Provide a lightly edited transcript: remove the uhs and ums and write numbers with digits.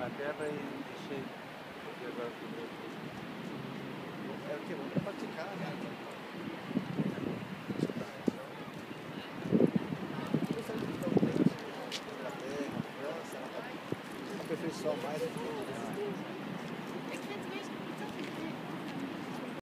a terra e deixei. E agora tudo. É o que? Vamos praticar, né? Gostaria de visitar o país, Inglaterra, França, aperfeiçoar mais.